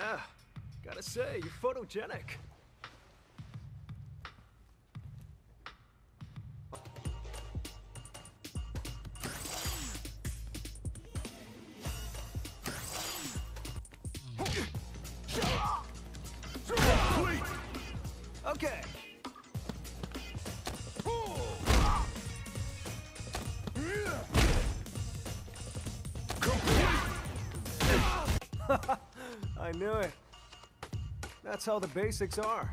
Yeah, gotta say, you're photogenic. Okay. I knew it. That's how the basics are.